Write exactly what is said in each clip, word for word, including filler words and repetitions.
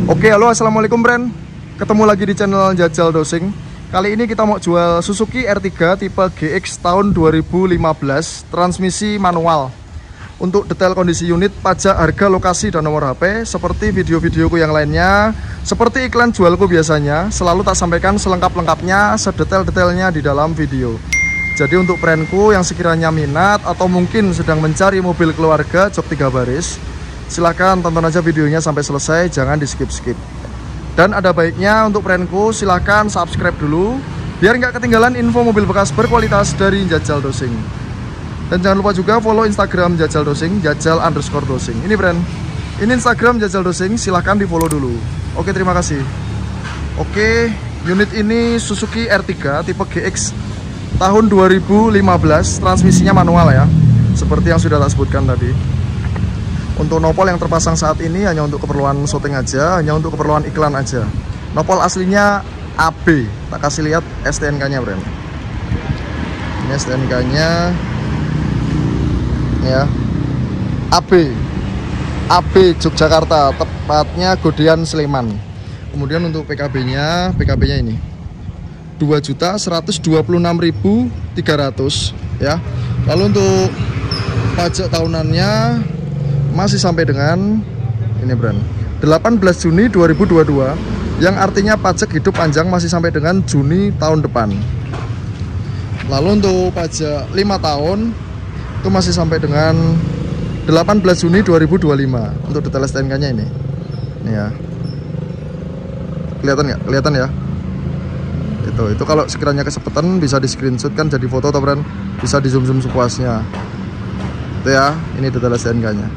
Oke, halo, assalamualaikum Bren. Ketemu lagi di channel Jajal Dosing. Kali ini kita mau jual Suzuki R tiga tipe G X tahun dua ribu lima belas, transmisi manual. Untuk detail kondisi unit, pajak, harga, lokasi, dan nomor H P, seperti video-videoku yang lainnya, seperti iklan jualku biasanya, selalu tak sampaikan selengkap-lengkapnya, sedetail-detailnya di dalam video. Jadi untuk brandku yang sekiranya minat atau mungkin sedang mencari mobil keluarga jok tiga baris, silahkan tonton aja videonya sampai selesai, jangan di skip-skip. Dan ada baiknya untuk brandku silahkan subscribe dulu, biar nggak ketinggalan info mobil bekas berkualitas dari Jajal Dosing. Dan jangan lupa juga follow Instagram Jajal Dosing, Jajal underscore Dosing. Ini brand, ini Instagram Jajal Dosing, silahkan di follow dulu. Oke, terima kasih. Oke, unit ini Suzuki R tiga tipe G X tahun dua ribu lima belas, transmisinya manual ya, seperti yang sudah tak sebutkan tadi. Untuk nopol yang terpasang saat ini hanya untuk keperluan syuting aja, hanya untuk keperluan iklan aja. Nopol aslinya A B, tak kasih lihat S T N K-nya, Bren. Ini S T N K-nya ya, A B, A B Yogyakarta, tepatnya Godean Sleman. Kemudian untuk P K B-nya, P K B-nya ini dua juta seratus dua puluh enam ribu tiga ratus ya. Lalu untuk pajak tahunannya masih sampai dengan ini brand delapan belas Juni dua ribu dua puluh dua, yang artinya pajak hidup panjang masih sampai dengan Juni tahun depan. Lalu untuk pajak lima tahun itu masih sampai dengan delapan belas Juni dua ribu dua puluh lima. Untuk detail S T N K-nya ini. Ini ya. Kelihatan nggak? Kelihatan ya? Itu itu kalau sekiranya kesepetan bisa di screenshot kan jadi foto atau brand, bisa di zoom-zoom sepuasnya. Itu ya, ini detail S T N K-nya.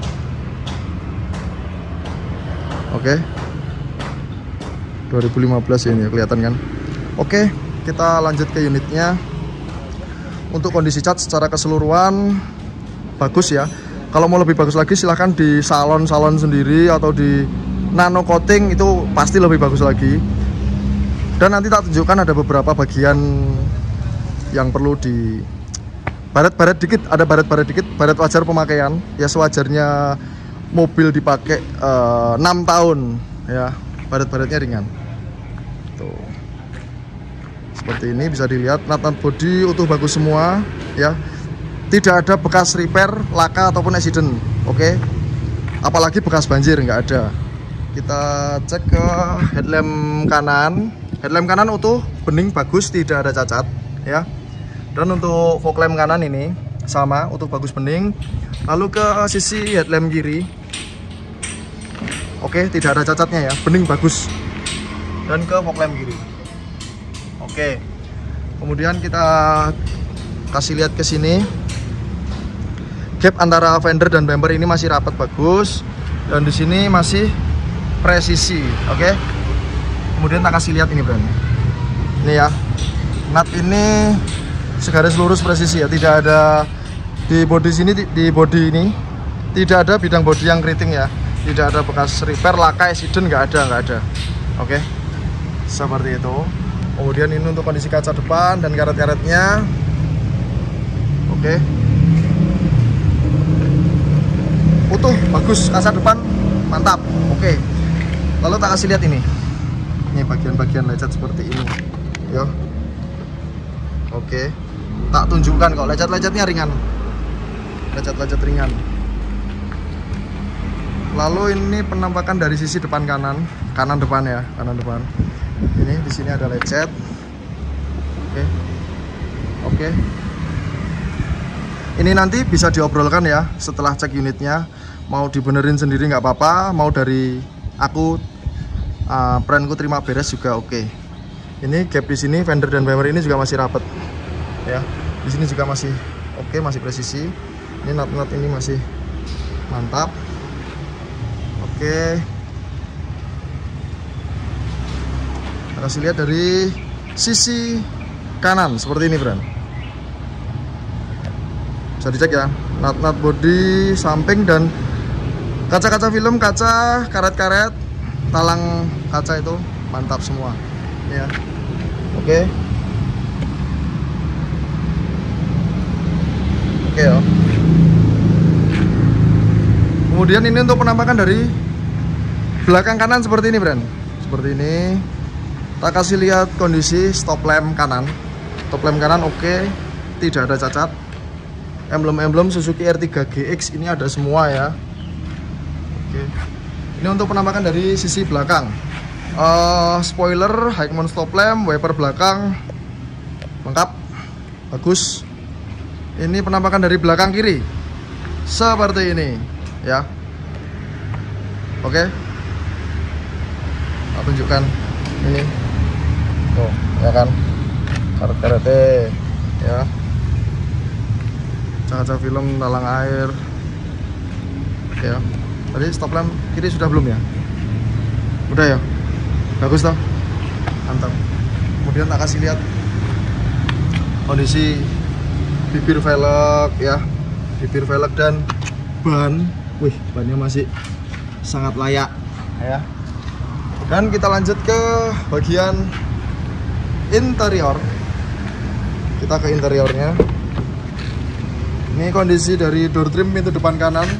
Oke, dua ribu lima belas ini kelihatan kan. Oke, kita lanjut ke unitnya. Untuk kondisi cat secara keseluruhan bagus ya. Kalau mau lebih bagus lagi silahkan di salon-salon sendiri atau di nano coating, itu pasti lebih bagus lagi. Dan nanti tak tunjukkan ada beberapa bagian yang perlu di baret-baret dikit, ada baret-baret dikit, baret wajar pemakaian ya, sewajarnya mobil dipakai uh, enam tahun ya, baret-baretnya ringan. Tuh. Seperti ini bisa dilihat, nut-nut body utuh bagus semua ya. Tidak ada bekas repair, laka ataupun accident. Oke. Apalagi bekas banjir nggak ada. Kita cek ke headlamp kanan. Headlamp kanan utuh, bening, bagus, tidak ada cacat ya. Dan untuk fog lamp kanan ini sama, utuh, bagus, bening. Lalu ke sisi headlamp kiri, oke, tidak ada cacatnya ya, bening, bagus. Dan ke fog lamp kiri. Oke. Kemudian kita kasih lihat ke sini. Gap antara fender dan bumper ini masih rapat, bagus. Dan di sini masih presisi, oke. Kemudian tak kasih lihat ini, Bang. Ini ya. Nut ini segaris lurus presisi ya, tidak ada di bodi sini, di bodi ini tidak ada bidang bodi yang keriting ya, tidak ada bekas repair, laka, accident, nggak ada, nggak ada. Oke, seperti itu. Kemudian ini untuk kondisi kaca depan dan karet-karetnya, oke, utuh, bagus, kaca depan mantap. Oke, lalu tak kasih lihat ini, ini bagian-bagian lecet seperti ini, yo. Oke, tak tunjukkan kok, lecet-lecetnya ringan. Lecet-lecet ringan. Lalu ini penampakan dari sisi depan kanan, kanan depan ya, kanan depan. Ini di sini ada lecet. Oke, oke. Ini nanti bisa diobrolkan ya setelah cek unitnya. Mau dibenerin sendiri nggak apa-apa, mau dari aku, uh, brandku terima beres juga oke. Ini gap di sini, fender dan bumper ini juga masih rapat ya. Di sini juga masih oke, masih presisi. Ini nut-nut ini masih mantap. Oke. Kita kasih lihat dari sisi kanan seperti ini, Bran. Bisa dicek ya, nut-nut body, samping, dan kaca-kaca film, kaca, karet-karet, talang kaca itu mantap semua ya. Oke. Oke ya. Kemudian ini untuk penampakan dari belakang kanan seperti ini, Bren. Seperti ini. Kita kasih lihat kondisi stop lamp kanan. Stop lamp kanan oke, okay. Tidak ada cacat. Emblem-emblem Suzuki R tiga G X ini ada semua ya. Oke. Okay. Ini untuk penampakan dari sisi belakang. Uh, spoiler, high mount stop lamp, wiper belakang lengkap, bagus. Ini penampakan dari belakang kiri seperti ini ya. Oke, aku tunjukkan ini tuh ya kan, karet-karetnya ya, kaca film, talang air ya. Tadi stop lamp kiri sudah belum ya? Udah ya, bagus toh, mantap. Kemudian tak kasih lihat kondisi bibir velg ya, bibir velg dan ban. Wih, bannya masih sangat layak ya. Dan kita lanjut ke bagian interior. Kita ke interiornya. Ini kondisi dari door trim pintu depan kanan,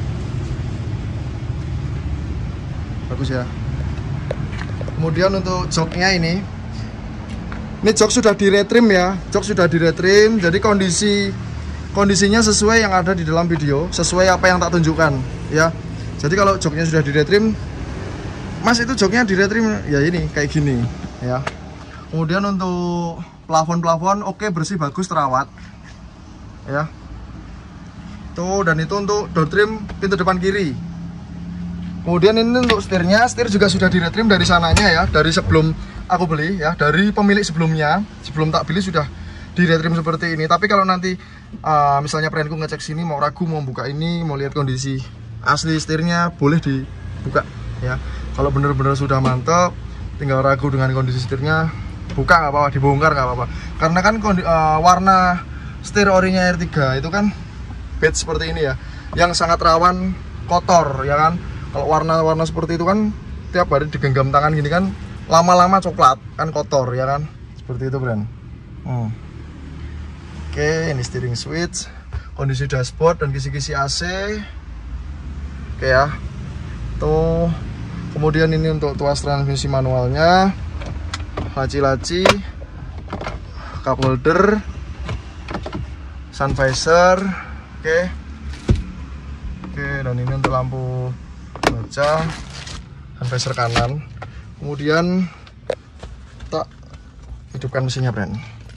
bagus ya. Kemudian untuk joknya ini, ini jok sudah di retrim ya, jok sudah di retrim. Jadi kondisi kondisinya sesuai yang ada di dalam video, sesuai apa yang tak tunjukkan ya. Jadi kalau joknya sudah di retrim, Mas itu joknya di retrim ya, ini kayak gini ya. Kemudian untuk plafon-plafon oke, bersih, bagus, terawat ya. Tuh, dan itu untuk door trim pintu depan kiri. Kemudian ini untuk setirnya, setir juga sudah di retrim dari sananya ya, dari sebelum aku beli ya, dari pemilik sebelumnya, sebelum tak beli sudah di retrim seperti ini. Tapi kalau nanti uh, misalnya friendku ngecek sini, mau ragu mau buka ini, mau lihat kondisi asli setirnya, boleh dibuka ya. Kalau bener-bener sudah mantap, tinggal ragu dengan kondisi setirnya, buka nggak apa-apa, dibongkar nggak apa-apa. Karena kan uh, warna setir orinya R tiga itu kan beige seperti ini ya, yang sangat rawan kotor ya kan. Kalau warna-warna seperti itu kan tiap hari digenggam tangan gini kan, lama-lama coklat kan, kotor ya kan, seperti itu, Bren. hmm. Oke, ini steering switch, kondisi dashboard dan kisi-kisi A C. Oke ya, tuh. Kemudian ini untuk tuas transmisi manualnya, laci-laci, cup holder, sun visor. Oke, oke, dan ini untuk lampu baca, sun visor kanan. Kemudian tak hidupkan mesinnya, Bren.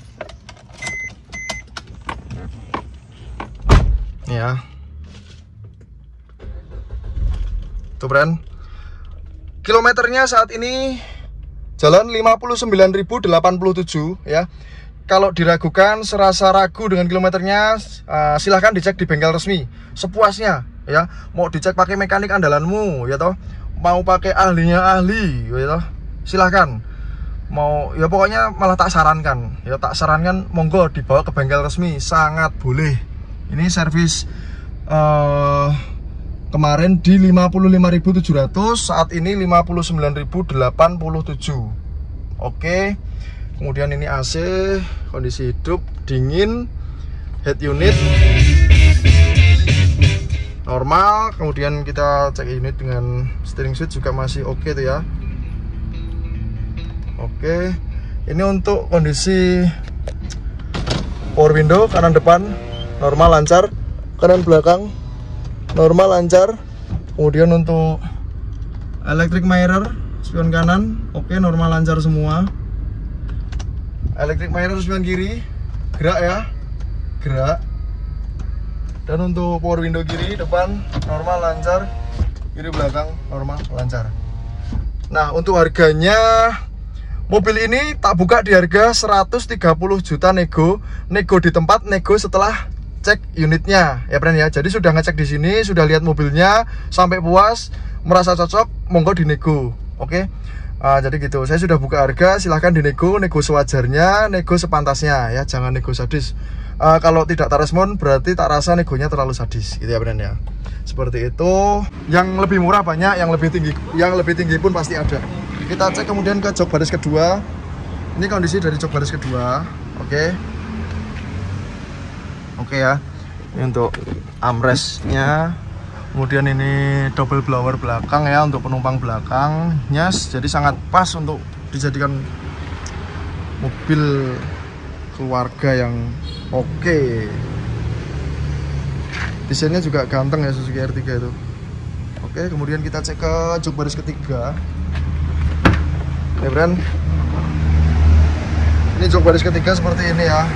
Ya, tuh, Bren. Kilometernya saat ini jalan lima puluh sembilan ribu delapan puluh tujuh ya. Kalau diragukan, serasa ragu dengan kilometernya, uh, silahkan dicek di bengkel resmi sepuasnya ya. Mau dicek pakai mekanik andalanmu ya toh, mau pakai ahlinya ahli ya toh, silahkan. Mau ya pokoknya malah tak sarankan ya, tak sarankan monggo dibawa ke bengkel resmi, sangat boleh. Ini servis uh, kemarin di lima puluh lima ribu tujuh ratus, saat ini lima puluh sembilan ribu delapan puluh tujuh. Oke. Kemudian ini A C, kondisi hidup, dingin, head unit normal. Kemudian kita cek unit dengan steering switch juga masih oke tuh ya. Oke. Ini untuk kondisi power window, kanan depan normal lancar, kanan belakang normal lancar. Kemudian untuk electric mirror spion kanan oke, normal lancar semua. Electric mirror spion kiri gerak ya, gerak. Dan untuk power window kiri depan normal lancar, kiri belakang normal lancar. Nah, untuk harganya, mobil ini tak buka di harga seratus tiga puluh juta nego, nego di tempat, nego setelah cek unitnya ya, Bren ya. Jadi sudah ngecek di sini, sudah lihat mobilnya sampai puas, merasa cocok, monggo dinego. Oke. Uh, jadi gitu. Saya sudah buka harga, silahkan dinego, nego sewajarnya, nego sepantasnya ya, jangan nego sadis. Uh, kalau tidak tak respon berarti tak rasa negonya terlalu sadis gitu ya, Bren ya. Seperti itu. Yang lebih murah banyak, yang lebih tinggi, yang lebih tinggi pun pasti ada. Kita cek kemudian ke jok baris kedua. Ini kondisi dari jok baris kedua. Oke. Oke ya, ini untuk armrestnya, Kemudian ini double blower belakang ya, untuk penumpang belakang. Yes, jadi sangat pas untuk dijadikan mobil keluarga yang oke. Okay. Desainnya juga ganteng ya Suzuki R tiga itu. Oke, okay, kemudian kita cek ke jok baris ketiga. Nih friend, ini jok baris ketiga seperti ini ya.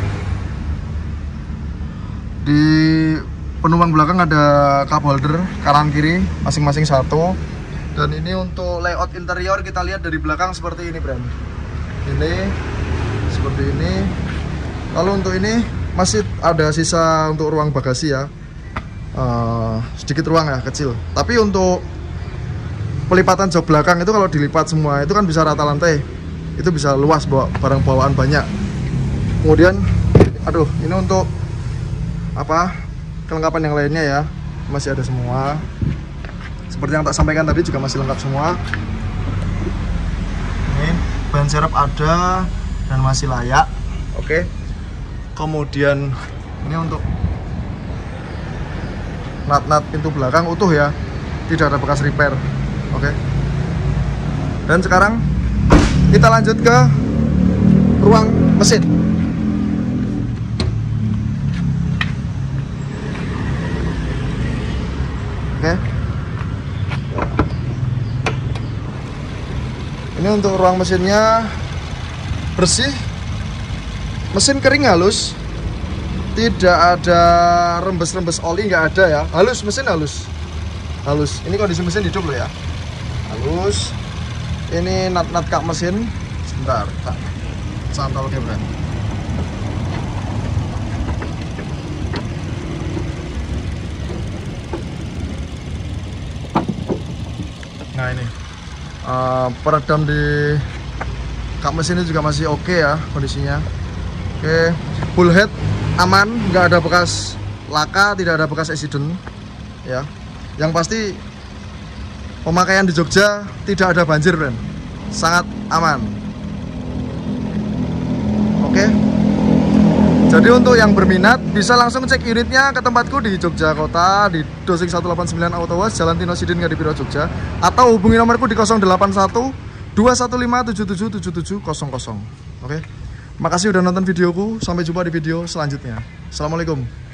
Di penumpang belakang ada cup holder kanan kiri masing-masing satu. Dan ini untuk layout interior kita lihat dari belakang seperti ini friend. Ini seperti ini. Lalu untuk ini masih ada sisa untuk ruang bagasi ya, uh, sedikit ruang ya, kecil. Tapi untuk pelipatan jok belakang itu kalau dilipat semua itu kan bisa rata lantai, itu bisa luas bawa barang bawaan banyak. Kemudian aduh, ini untuk apa, kelengkapan yang lainnya ya, masih ada semua. Seperti yang tak sampaikan tadi juga masih lengkap semua. Ini ban serep ada dan masih layak. Oke. Kemudian ini untuk nat-nat pintu belakang utuh ya, tidak ada bekas repair. Oke. Dan sekarang kita lanjut ke ruang mesin. Oke. Ini untuk ruang mesinnya bersih, mesin kering halus, tidak ada rembes-rembes oli, nggak ada ya, halus, mesin halus, halus. Ini kondisi mesin hidup loh ya, halus. Ini nat-nat kap mesin, sebentar, tak santol ke friend. Nah ini uh, peredam di kap mesinnya juga masih oke okay ya kondisinya. Oke, okay. Full head aman, nggak ada bekas laka, tidak ada bekas accident ya. Yang pasti pemakaian di Jogja tidak ada banjir friend, sangat aman. Oke, okay. Jadi untuk yang berminat bisa langsung cek unitnya ke tempatku di Jogja Kota, di Dosing seratus delapan puluh sembilan Autowas, Jalan Tino Sidin, Ngadipiro, Jogja. Atau hubungi nomorku di nol delapan satu dua satu lima tujuh tujuh tujuh tujuh nol nol. Oke, makasih udah nonton videoku. Sampai jumpa di video selanjutnya. Assalamualaikum.